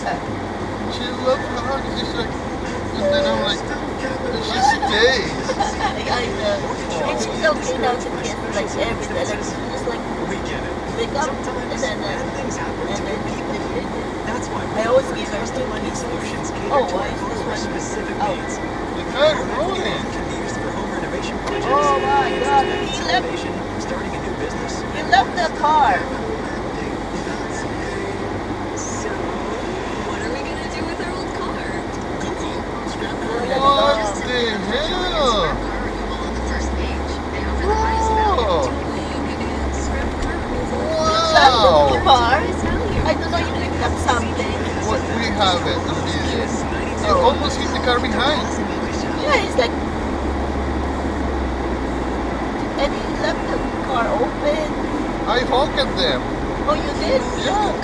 She loves hugs. She's like, and then I'm like, she stays. I know. And she's okay now to kiss like every day. Like, she just like wake up and then I always give her two kisses. Oh, why is this one specific needs? The car's rolling. Oh my God! He left. Starting a new business. He left the car. So, what are we gonna do with our old car? Google. What What the hell? Whoa. Wow. Car? I don't know. You picked up something. What we have it on video. You almost hit the car behind. Yeah, it's like. And he left the car open. I honked at them. Oh, you did? Yeah.